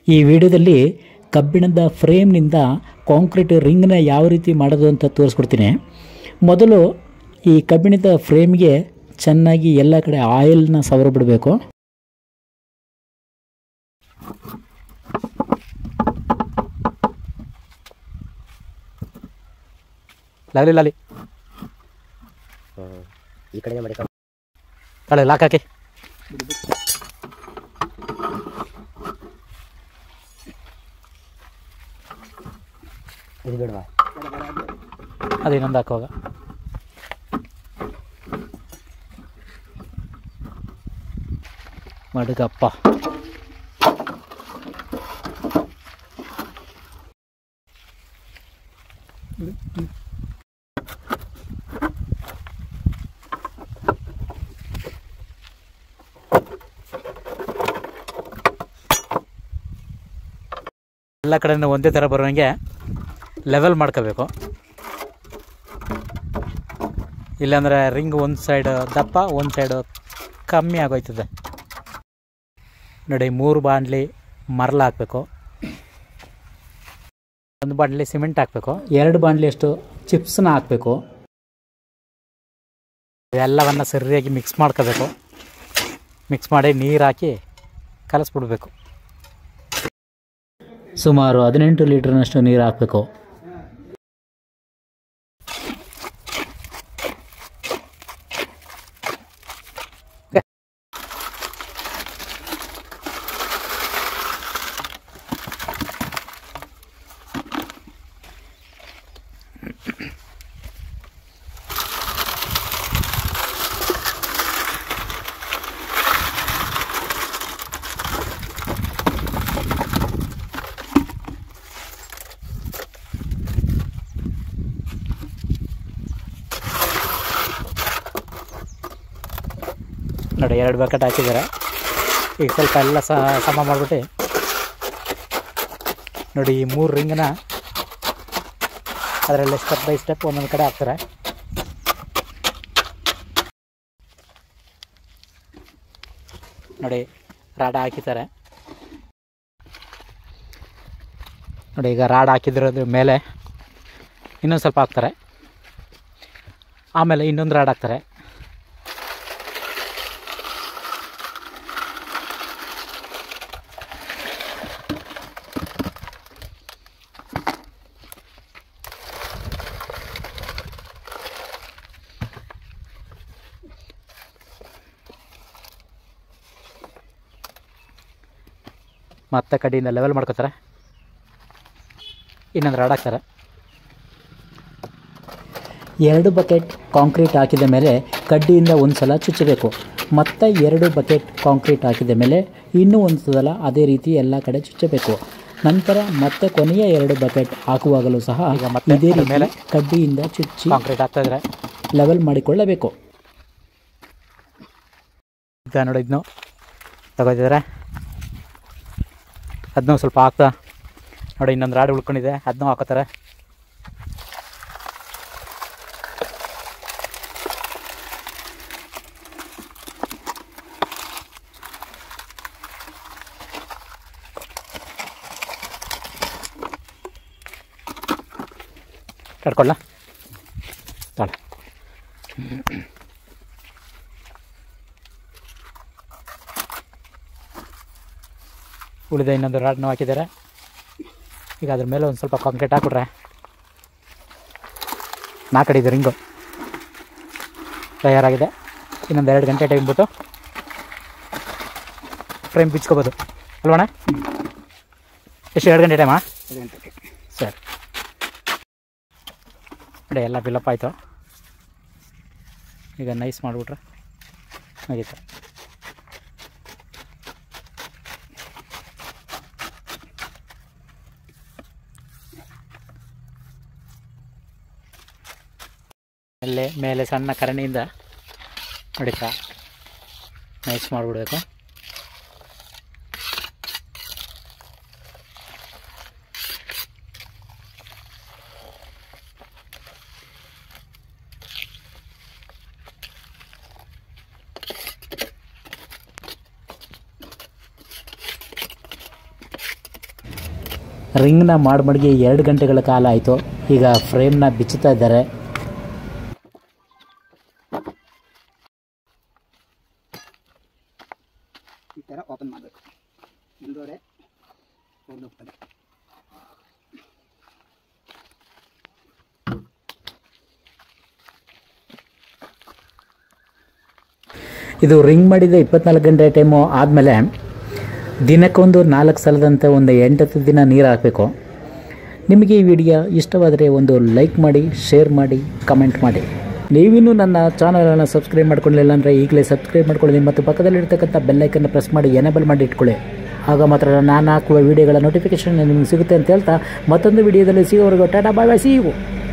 ಈ ವಿಡಿಯೋದಲ್ಲಿ ಕಬ್ಬಿಣದ ಫ್ರೇಮ್ನಿಂದ ಕಾಂಕ್ರೀಟ್ ರಿಂಗ್ನ ಯಾವ ರೀತಿ ಮಾಡೋದು ಅಂತ ತೋರಿಸ್ಕೊಡ್ತೀನಿ. ಮೊದಲು ಈ ಕಬ್ಬಿಣದ ಫ್ರೇಮ್ಗೆ ಚೆನ್ನಾಗಿ ಎಲ್ಲ ಕಡೆ ಆಯಿಲ್ನ ಸವರ ಬಿಡಬೇಕು. ಲಾಲಿ ಈ ಕಡೆ ಮಾಡಿ ತಳೆ ಲಾಕ್ ಹಾಕಿ. ಇದು ಬೇಡವಾ? ಅದೇನೊಂದು ಹಾಕುವಾಗ ಮಡುಗಪ್ಪ. ಎಲ್ಲ ಕಡೆನೂ ಒಂದೇ ಥರ ಬರುವಂಗೆ ಲೆವೆಲ್ ಮಾಡ್ಕೋಬೇಕು. ಇಲ್ಲಾಂದರೆ ರಿಂಗ್ ಒಂದು ಸೈಡ್ ದಪ್ಪ ಒಂದು ಸೈಡು ಕಮ್ಮಿ ಆಗೋಯ್ತದೆ. ನೋಡಿ, 3 ಬಾಂಡ್ಲಿ ಮರಳು ಹಾಕಬೇಕು, 1 ಬಾಂಡ್ಲಿ ಸಿಮೆಂಟ್ ಹಾಕಬೇಕು, 2 ಬಾಂಡ್ಲಿಯಷ್ಟು ಚಿಪ್ಸ್ನ ಹಾಕಬೇಕು. ಎಲ್ಲವನ್ನು ಸರಿಯಾಗಿ ಮಿಕ್ಸ್ ಮಾಡ್ಕೋಬೇಕು. ಮಿಕ್ಸ್ ಮಾಡಿ ನೀರು ಹಾಕಿ ಕಲಸ್ಬಿಡ್ಬೇಕು. ಸುಮಾರು 18 ಲೀಟ್ರ್ನಷ್ಟು ನೀರು ಹಾಕಬೇಕು. ನೋಡಿ, 2 ಬಕೆಟ್ ಹಾಕಿದ್ದಾರೆ. ಈಗ ಸ್ವಲ್ಪ ಎಲ್ಲ ಸಮ ಮಾಡಿಬಿಟ್ಟು ನೋಡಿ, ಈ 3 ರಿಂಗನ್ನ ಅದರಲ್ಲಿ ಸ್ಟೆಪ್ ಬೈ ಸ್ಟೆಪ್ ಒಂದೊಂದು ಕಡೆ ಹಾಕ್ತಾರೆ. ನೋಡಿ, ರಾಡ ಹಾಕಿದ್ದಾರೆ. ನೋಡಿ, ಈಗ ರಾಡ್ ಹಾಕಿದ್ರದ್ರ ಮೇಲೆ ಇನ್ನೊಂದು ಸ್ವಲ್ಪ ಹಾಕ್ತಾರೆ. ಆಮೇಲೆ ಇನ್ನೊಂದು ರಾಡ್ ಹಾಕ್ತಾರೆ. ಮತ್ತೆ ಕಡ್ಡಿಯಿಂದ ಲೆವೆಲ್ ಮಾಡ್ಕೋತಾರೆ. ಇನ್ನೊಂದು ರಾಡ್ ಹಾಕ್ತಾರೆ. 2 ಬಕೆಟ್ ಕಾಂಕ್ರೀಟ್ ಹಾಕಿದ ಮೇಲೆ ಕಡ್ಡಿಯಿಂದ ಒಂದು ಸಲ ಚುಚ್ಚಬೇಕು. ಮತ್ತೆ 2 ಬಕೆಟ್ ಕಾಂಕ್ರೀಟ್ ಹಾಕಿದ ಮೇಲೆ ಇನ್ನೂ ಒಂದು ಸಲ ಅದೇ ರೀತಿ ಎಲ್ಲ ಕಡೆ ಚುಚ್ಚಬೇಕು. ನಂತರ ಮತ್ತೆ ಕೊನೆಯ 2 ಬಕೆಟ್ ಹಾಕುವಾಗಲೂ ಸಹ ಇದೇ ಮೇಲೆ ಕಡ್ಡಿಯಿಂದ ಚುಚ್ಚಿ ಕಾಂಕ್ರೀಟ್ ಹಾಕ್ತಾಯಿದ್ರೆ ಲೆವೆಲ್ ಮಾಡಿಕೊಳ್ಳಬೇಕು. ನೋಡಿ, ಇದನ್ನು ತಗೋತಿದ್ದಾರೆ. ಅದನ್ನೂ ಸ್ವಲ್ಪ ಹಾಕ್ತಾ ನೋಡಿ, ಇನ್ನೊಂದು ರಾಡ್ ಉಳ್ಕೊಂಡಿದೆ, ಅದನ್ನೂ ಹಾಕೋತಾರೆ. ಕಟ್ಕೊಳ್ಳ ತಾಳೆ. ಉಳಿದ ಇನ್ನೊಂದು ರಾಡ್ನೂ ಹಾಕಿದ್ದಾರೆ. ಈಗ ಅದ್ರ ಮೇಲೆ ಒಂದು ಸ್ವಲ್ಪ ಕಾಂಕ್ರೀಟ್ ಹಾಕ್ಬಿಟ್ರೆ 4 ಅಡಿದು ರಿಂಗು ತಯಾರಾಗಿದೆ. ಇನ್ನೊಂದು 2 ಗಂಟೆ ಟೈಮ್ ಬಿಟ್ಟು ಫ್ರೇಮ್ ಬಿಚ್ಕೋಬೋದು ಅಲ್ವಣ್ಣ? ಎಷ್ಟು 2 ಗಂಟೆ ಟೈಮಾ? ಸರಿ ನೋಡಿ, ಎಲ್ಲ ಫಿಲಪ್ ಆಯಿತು. ಈಗ ನೈಸ್ ಮಾಡಿಬಿಟ್ರೆ ಮುಗೀತು. ಅಲ್ಲೇ ಮೇಲೆ ಸಣ್ಣ ಕರಣಿಯಿಂದ ಹೊಡಿತಾ ನೈಸ್ ಮಾಡಿಬಿಡ್ಬೇಕು. ರಿಂಗ್ನ ಮಾಡಿ 2 ಗಂಟೆಗಳ ಕಾಲ ಆಯಿತು. ಈಗ ಫ್ರೇಮ್ನ ಬಿಚ್ಚುತ್ತಾ ಇದ್ದಾರೆ. ಈ ಥರ ಓಪನ್ ಮಾಡಬೇಕು. ಮುಂದೋಡೆ ಹೋಗ್ತದೆ. ಇದು ರಿಂಗ್ ಮಾಡಿದ 24 ಗಂಟೆ ಟೈಮು ಆದಮೇಲೆ ದಿನಕ್ಕೊಂದು 4 ಸಲದಂತೆ ಒಂದು 8 ದಿನ ನೀರು ಹಾಕಬೇಕು. ನಿಮಗೆ ಈ ವಿಡಿಯೋ ಇಷ್ಟವಾದರೆ ಒಂದು ಲೈಕ್ ಮಾಡಿ, ಶೇರ್ ಮಾಡಿ, ಕಮೆಂಟ್ ಮಾಡಿ. ನೀವಿನ್ನೂ ನನ್ನ ಚಾನಲನ್ನು ಸಬ್ಸ್ಕ್ರೈಬ್ ಮಾಡ್ಕೊಳ್ಳಿಲ್ಲ ಅಂದರೆ ಈಗಲೇ ಸಬ್ಸ್ಕ್ರೈಬ್ ಮಾಡ್ಕೊಳ್ಳಿ ಮತ್ತು ಪಕ್ಕದಲ್ಲಿರ್ತಕ್ಕಂಥ ಬೆಲ್ಲೈಕನ್ನು ಪ್ರೆಸ್ ಮಾಡಿ ಎನೇಬಲ್ ಮಾಡಿ ಇಟ್ಕೊಳ್ಳಿ. ಆಗ ಮಾತ್ರ ನಾನು ಹಾಕುವ ವಿಡಿಯೋಗಳ ನೋಟಿಫಿಕೇಷನ್ ನಿಮಗೆ ಸಿಗುತ್ತೆ ಅಂತ ಹೇಳ್ತಾ ಮತ್ತೊಂದು ವಿಡಿಯೋದಲ್ಲಿ ಸಿಗೋವರೆಗೂ tata bye bye, see you.